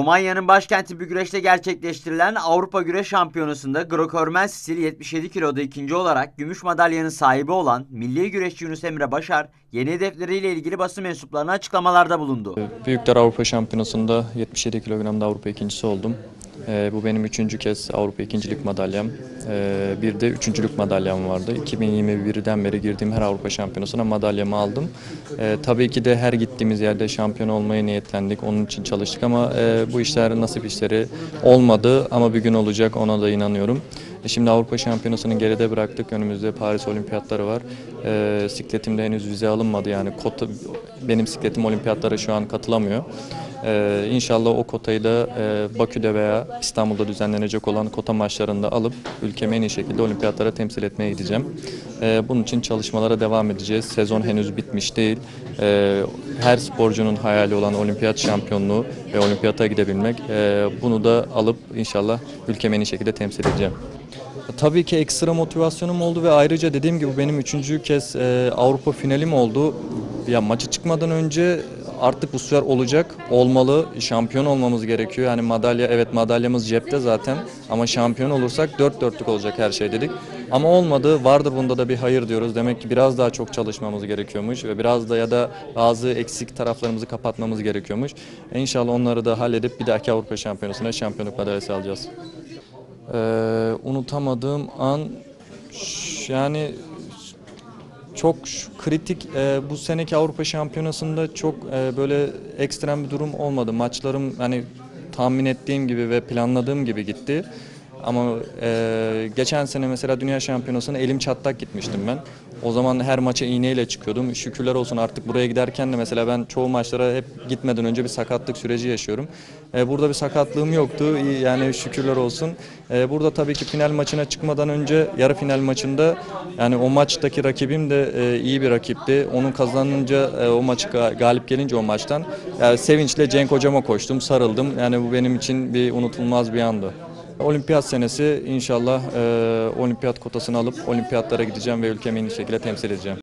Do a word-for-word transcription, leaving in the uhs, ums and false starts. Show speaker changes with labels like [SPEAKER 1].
[SPEAKER 1] Romanya'nın başkenti Bükreş'te gerçekleştirilen Avrupa Güreş Şampiyonası'nda Grekörmen stil yetmiş yedi kiloda ikinci olarak gümüş madalyanın sahibi olan milli güreşçi Yunus Emre Başar, yeni hedefleriyle ilgili basın mensuplarına açıklamalarda bulundu.
[SPEAKER 2] Büyükler Avrupa Şampiyonası'nda yetmiş yedi kilogramda Avrupa ikincisi oldum. E, bu benim üçüncü kez Avrupa ikincilik madalyam. E, bir de üçüncülük madalyam vardı. iki bin yirmi birden beri girdiğim her Avrupa Şampiyonası'na madalyamı aldım. E, tabii ki de her gittiğimiz yerde şampiyon olmaya niyetlendik. Onun için çalıştık ama e, bu işler nasip işleri olmadı ama bir gün olacak, ona da inanıyorum. E, şimdi Avrupa Şampiyonası'nı geride bıraktık. Önümüzde Paris Olimpiyatları var. E, sikletimde henüz vize alınmadı. Yani kota, benim sikletim olimpiyatlara şu an katılamıyor. Ee, İnşallah o kotayı da e, Bakü'de veya İstanbul'da düzenlenecek olan kota maçlarında alıp ülkemi en iyi şekilde olimpiyatlara temsil etmeye gideceğim. Ee, bunun için çalışmalara devam edeceğiz. Sezon henüz bitmiş değil. Ee, her sporcunun hayali olan olimpiyat şampiyonluğu ve olimpiyata gidebilmek. Ee, bunu da alıp inşallah ülkemi en iyi şekilde temsil edeceğim. Tabii ki ekstra motivasyonum oldu ve ayrıca dediğim gibi benim üçüncü kez e, Avrupa finalim oldu. Ya maçı çıkmadan önce artık bu sefer olacak, olmalı, şampiyon olmamız gerekiyor. Yani madalya, evet madalyamız cepte zaten ama şampiyon olursak dört dörtlük olacak her şey dedik. Ama olmadı, vardır bunda da bir hayır diyoruz. Demek ki biraz daha çok çalışmamız gerekiyormuş ve biraz da ya da bazı eksik taraflarımızı kapatmamız gerekiyormuş. İnşallah onları da halledip bir dahaki Avrupa Şampiyonası'na şampiyonluk madalyası alacağız. Ee, unutamadığım an yani çok kritik e, bu seneki Avrupa Şampiyonası'nda çok e, böyle ekstrem bir durum olmadı. Maçlarım hani tahmin ettiğim gibi ve planladığım gibi gitti. Ama e, geçen sene mesela Dünya Şampiyonası'na elim çatlak gitmiştim ben. O zaman her maça iğneyle çıkıyordum. Şükürler olsun artık buraya giderken de mesela ben çoğu maçlara hep gitmeden önce bir sakatlık süreci yaşıyorum. E, burada bir sakatlığım yoktu. Yani şükürler olsun. E, burada tabii ki final maçına çıkmadan önce yarı final maçında yani o maçtaki rakibim de e, iyi bir rakipti. Onun kazanınca e, o maçı galip gelince o maçtan yani sevinçle Cenk hocama koştum, sarıldım. Yani bu benim için bir unutulmaz bir andı. Olimpiyat senesi inşallah e, olimpiyat kotasını alıp olimpiyatlara gideceğim ve ülkemi en iyi şekilde temsil edeceğim.